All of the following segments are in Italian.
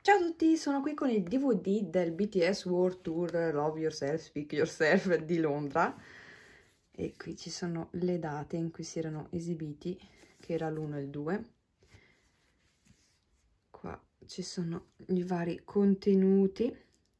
Ciao a tutti, sono qui con il DVD del BTS World Tour Love Yourself, Speak Yourself di Londra e qui ci sono le date in cui si erano esibiti, che era l'1 e il 2. Qua ci sono i vari contenuti,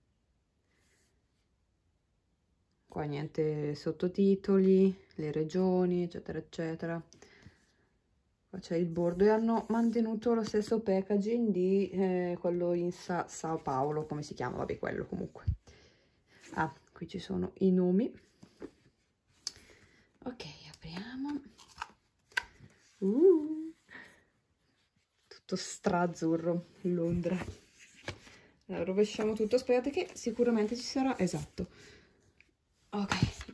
qua niente sottotitoli, le regioni eccetera eccetera. Qua c'è il bordo e hanno mantenuto lo stesso packaging di quello in Sao Paulo, come si chiama? Vabbè, quello comunque. Ah, qui ci sono i nomi. Ok, apriamo. Tutto stra-azzurro, Londra. Allora, rovesciamo tutto. Aspettate che sicuramente ci sarà... Esatto. Ok,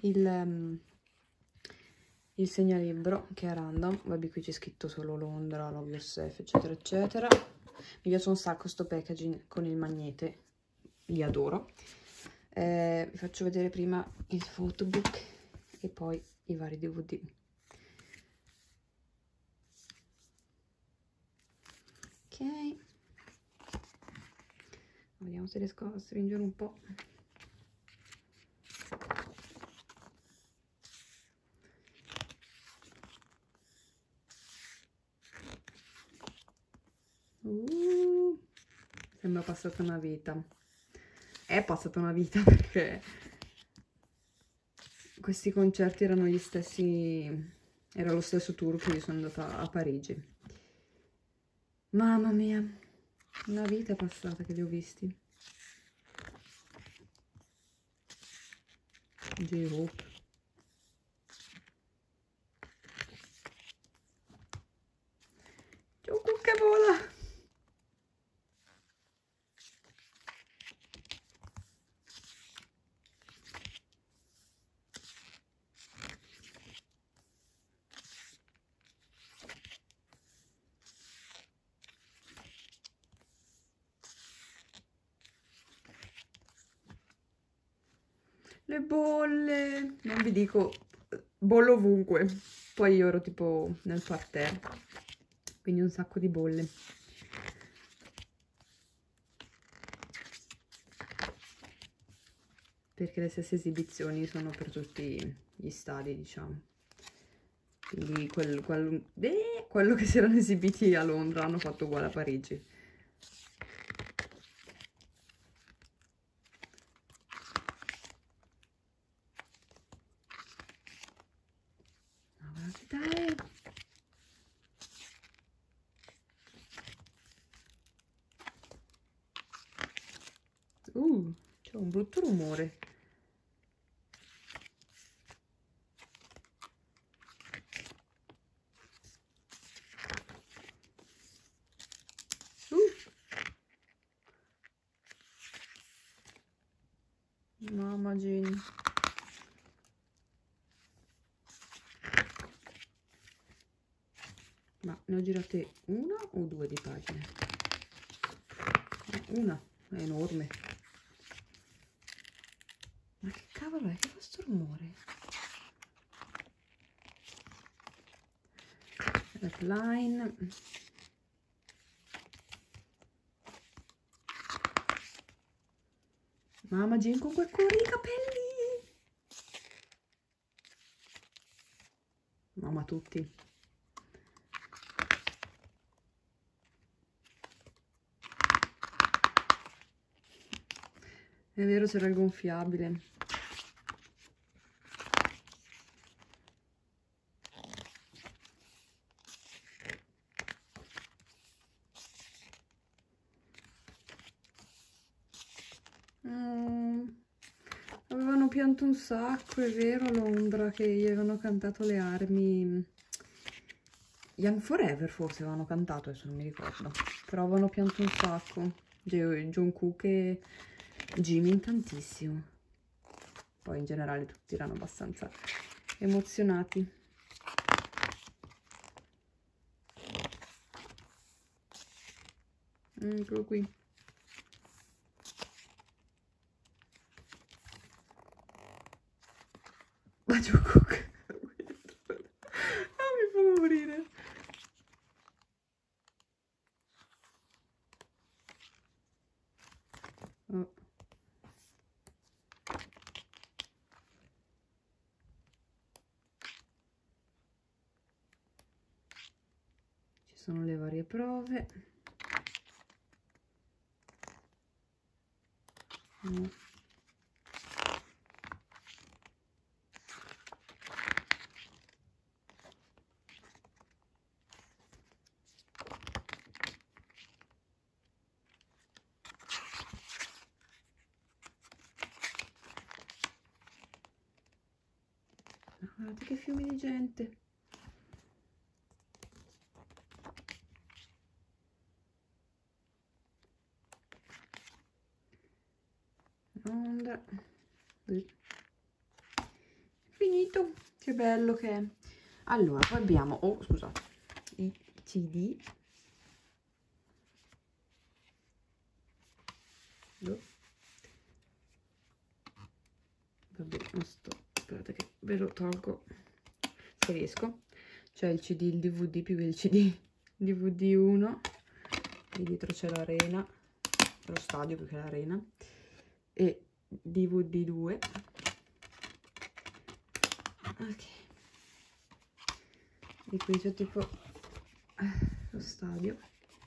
il segnalibro che è random. Vabbè, qui c'è scritto solo Londra, Love Yourself, eccetera eccetera. Mi piace un sacco sto packaging con il magnete, li adoro. Vi faccio vedere prima il photobook e poi i vari DVD. Ok, vediamo se riesco a stringere un po'. Sembra passata una vita. È passata una vita perché questi concerti erano gli stessi, era lo stesso tour che io sono andata a Parigi. Mamma mia, una vita è passata che li ho visti. J-Hope. Jungkook che vola! Le bolle, non vi dico, bollo ovunque. Poi io ero tipo nel parterre, quindi un sacco di bolle. Perché le stesse esibizioni sono per tutti gli stadi, diciamo. Quindi quello che si erano esibiti a Londra hanno fatto uguale a Parigi. C'è un brutto rumore. Mamma Jane. Ma ne ho girate una o due di pagine? Una, è enorme. Ma che cavolo è? Che fa sto rumore? Line. Mamma Jane con quel colore di capelli. Mamma tutti. È vero, c'era il gonfiabile. Avevano pianto un sacco, è vero, a Londra, che gli avevano cantato le armi. Young Forever forse avevano cantato, adesso non mi ricordo. Però avevano pianto un sacco. Jungkook e Jimin tantissimo. Poi in generale tutti erano abbastanza emozionati. Eccolo qui. Ma Jungkook. Mi fa morire. Oh. Ci sono le varie prove. Guardate che fiumi di gente. Londra. Finito. Che bello che è. Allora, poi abbiamo, oh scusate, i CD. Vabbè, non sto, aspettate che ve lo tolgo se riesco. C'è il CD, il DVD più che il CD, DVD 1, e dietro c'è l'arena, lo stadio più che l'arena, e DVD 2. Ok, e qui c'è tipo lo stadio.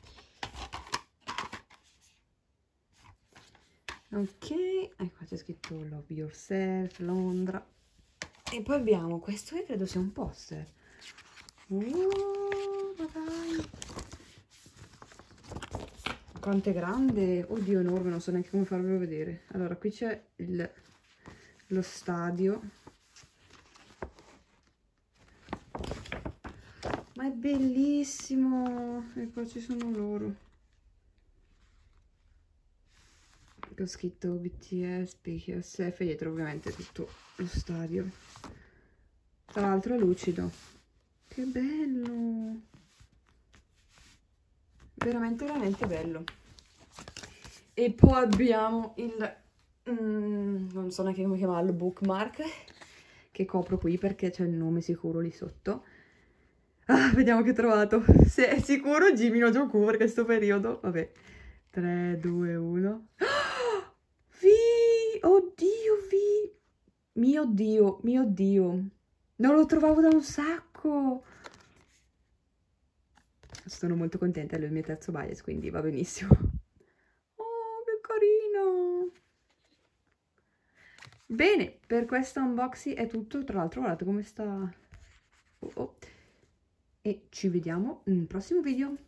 Ok, e qua c'è scritto Love Yourself, Londra. E poi abbiamo questo che credo sia un poster. Ma dai! Quanto è grande! Oddio, enorme, non so neanche come farvelo vedere. Allora, qui c'è lo stadio. Ma è bellissimo! E qua ci sono loro. Ho scritto BTS, BTSF, dietro ovviamente tutto lo stadio. Tra l'altro è lucido. Che bello! Veramente, veramente bello. E poi abbiamo il... non so neanche come chiamarlo, bookmark, che copro qui perché c'è il nome sicuro lì sotto. Ah, vediamo che ho trovato. Se è sicuro Jimmy no Joku per questo periodo. Vabbè. 3, 2, 1. Vi! Oddio, vi! Mio Dio, mio Dio. Non lo trovavo da un sacco. Sono molto contenta, è il mio terzo bias, quindi va benissimo. Oh, che carino! Bene, per questo unboxing è tutto. Tra l'altro, guardate come sta... Oh, oh. E ci vediamo nel prossimo video.